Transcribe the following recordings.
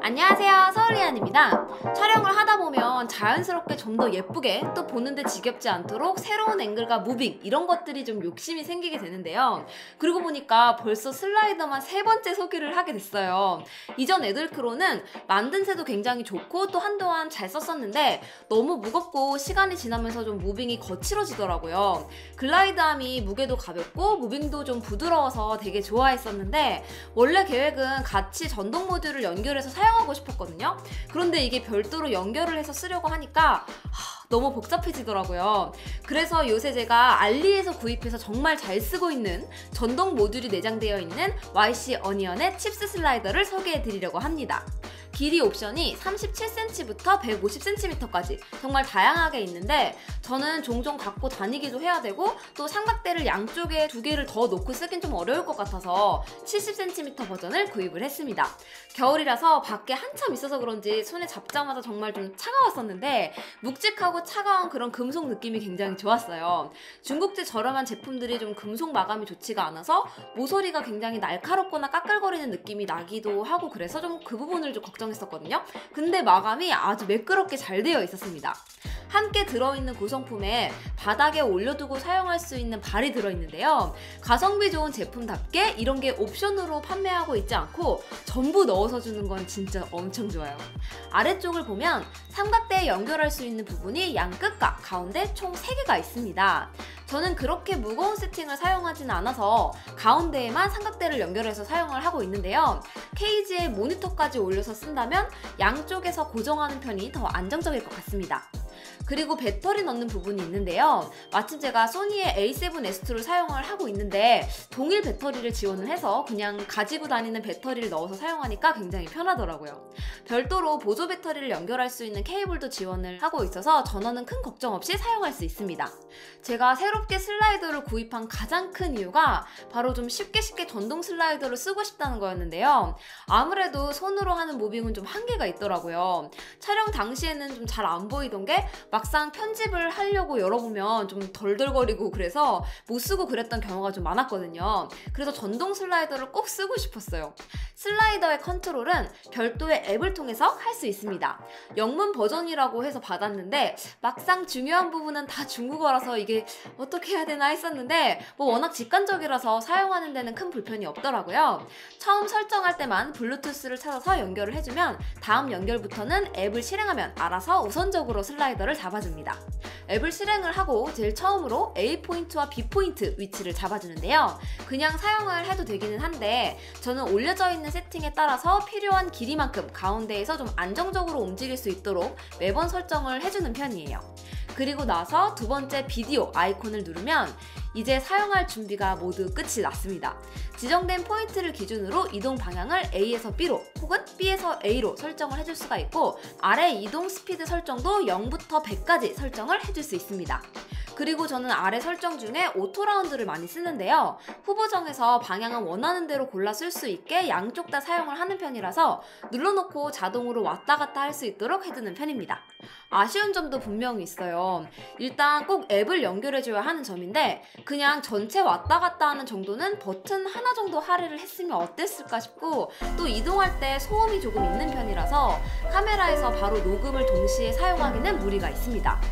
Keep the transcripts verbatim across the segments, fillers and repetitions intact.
안녕하세요, 서울리안입니다. 촬영을 하다 보면 자연스럽게 좀 더 예쁘게 또 보는데 지겹지 않도록 새로운 앵글과 무빙 이런 것들이 좀 욕심이 생기게 되는데요. 그러고 보니까 벌써 슬라이더만 세 번째 소개를 하게 됐어요. 이전 에들크로는 만든 새도 굉장히 좋고 또 한동안 잘 썼었는데 너무 무겁고 시간이 지나면서 좀 무빙이 거칠어지더라고요. 글라이드함이 무게도 가볍고 무빙도 좀 부드러워서 되게 좋아했었는데 원래 계획은 같이 전동 모듈을 연결해서 사용하고 싶었거든요. 그런데 이게 별도로 연결을 해서 쓰려고 하니까 하, 너무 복잡해지더라고요. 그래서 요새 제가 알리에서 구입해서 정말 잘 쓰고 있는 전동 모듈이 내장되어 있는 와이씨 어니언의 칩스 슬라이더를 소개해 드리려고 합니다. 길이 옵션이 삼십칠 센티미터부터 백오십 센티미터까지 정말 다양하게 있는데 저는 종종 갖고 다니기도 해야 되고 또 삼각대를 양쪽에 두 개를 더 놓고 쓰긴 좀 어려울 것 같아서 칠십 센티미터 버전을 구입을 했습니다. 겨울이라서 밖에 한참 있어서 그런지 손에 잡자마자 정말 좀 차가웠었는데 묵직하고 차가운 그런 금속 느낌이 굉장히 좋았어요. 중국제 저렴한 제품들이 좀 금속 마감이 좋지가 않아서 모서리가 굉장히 날카롭거나 까끌거리는 느낌이 나기도 하고 그래서 좀 그 부분을 좀 걱정했었거든요. 근데 마감이 아주 매끄럽게 잘 되어 있었습니다. 함께 들어있는 구성품에 바닥에 올려두고 사용할 수 있는 발이 들어있는데요. 가성비 좋은 제품답게 이런 게 옵션으로 판매하고 있지 않고 전부 넣어서 주는 건 진짜 엄청 좋아요. 아래쪽을 보면 삼각대에 연결할 수 있는 부분이 양끝과 가운데 총 세 개가 있습니다. 저는 그렇게 무거운 세팅을 사용하지는 않아서 가운데에만 삼각대를 연결해서 사용을 하고 있는데요. 케이지에 모니터까지 올려서 쓴다면 양쪽에서 고정하는 편이 더 안정적일 것 같습니다. 그리고 배터리 넣는 부분이 있는데요. 마침 제가 소니의 에이 세븐 에스 투를 사용을 하고 있는데 동일 배터리를 지원을 해서 그냥 가지고 다니는 배터리를 넣어서 사용하니까 굉장히 편하더라고요. 별도로 보조 배터리를 연결할 수 있는 케이블도 지원을 하고 있어서 전원은 큰 걱정 없이 사용할 수 있습니다. 제가 새롭게 슬라이더를 구입한 가장 큰 이유가 바로 좀 쉽게 쉽게 전동 슬라이더를 쓰고 싶다는 거였는데요. 아무래도 손으로 하는 무빙은 좀 한계가 있더라고요. 촬영 당시에는 좀 잘 안 보이던 게 막상 편집을 하려고 열어보면 좀 덜덜거리고 그래서 못 쓰고 그랬던 경우가 좀 많았거든요. 그래서 전동 슬라이더를 꼭 쓰고 싶었어요. 슬라이더의 컨트롤은 별도의 앱을 통해서 할 수 있습니다. 영문 버전이라고 해서 받았는데 막상 중요한 부분은 다 중국어라서 이게 어떻게 해야 되나 했었는데 뭐 워낙 직관적이라서 사용하는 데는 큰 불편이 없더라고요. 처음 설정할 때만 블루투스를 찾아서 연결을 해주면 다음 연결부터는 앱을 실행하면 알아서 우선적으로 슬라이더를 잡아줍니다. 앱을 실행을 하고 제일 처음으로 에이 포인트와 비 포인트 위치를 잡아주는데요. 그냥 사용을 해도 되기는 한데 저는 올려져 있는 세팅에 따라서 필요한 길이만큼 가운데에서 좀 안정적으로 움직일 수 있도록 매번 설정을 해주는 편이에요. 그리고 나서 두 번째 비디오 아이콘을 누르면 이제 사용할 준비가 모두 끝이 났습니다. 지정된 포인트를 기준으로 이동 방향을 에이에서 비로 혹은 비에서 에이로 설정을 해줄 수가 있고 아래 이동 스피드 설정도 영부터 백까지 설정을 해줄 수 있습니다. 그리고 저는 아래 설정 중에 오토 라운드를 많이 쓰는데요. 후보정에서 방향은 원하는 대로 골라 쓸 수 있게 양쪽 다 사용을 하는 편이라서 눌러놓고 자동으로 왔다 갔다 할 수 있도록 해두는 편입니다. 아쉬운 점도 분명히 있어요. 일단 꼭 앱을 연결해줘야 하는 점인데 그냥 전체 왔다 갔다 하는 정도는 버튼 하나 정도 할애를 했으면 어땠을까 싶고 또 이동할 때 소음이 조금 있는 편이라서 카메라에서 바로 녹음을 동시에 사용하기는 무리가 있습니다.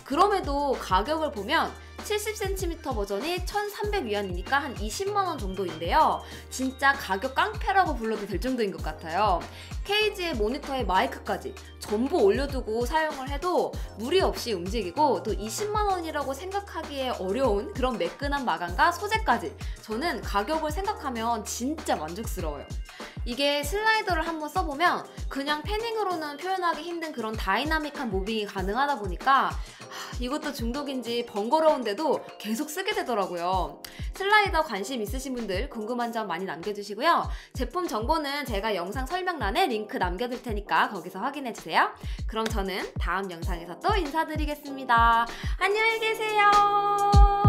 그럼에도 가격을 보면 칠십 센티미터 버전이 천삼백 위안이니까 한 이십만 원 정도인데요. 진짜 가격 깡패라고 불러도 될 정도인 것 같아요. 케이지에 모니터에 마이크까지 전부 올려두고 사용을 해도 무리 없이 움직이고 또 이십만 원이라고 생각하기에 어려운 그런 매끈한 마감과 소재까지 저는 가격을 생각하면 진짜 만족스러워요. 이게 슬라이더를 한번 써보면 그냥 패닝으로는 표현하기 힘든 그런 다이나믹한 무빙이 가능하다 보니까 하, 이것도 중독인지 번거로운데도 계속 쓰게 되더라고요. 슬라이더 관심 있으신 분들 궁금한 점 많이 남겨주시고요. 제품 정보는 제가 영상 설명란에 링크 남겨둘 테니까 거기서 확인해주세요. 그럼 저는 다음 영상에서 또 인사드리겠습니다. 안녕히 계세요.